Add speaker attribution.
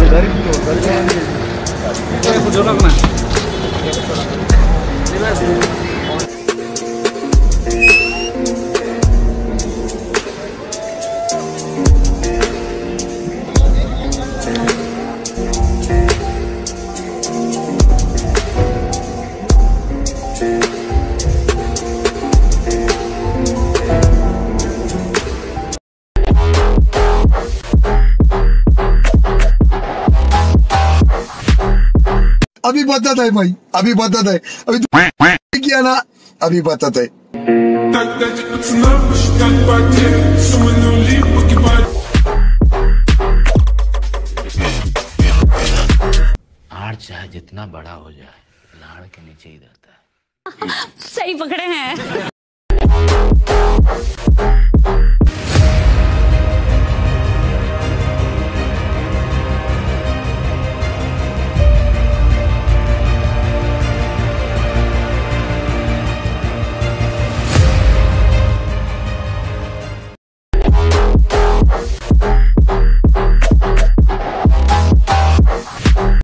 Speaker 1: अभी बताता है भाई, अभी बताता है, अभी किया ना, अभी बताता है।
Speaker 2: हार चाहे जितना बड़ा हो जाए, लाड़ के नीचे ही रहता है।
Speaker 3: सही पकड़े हैं।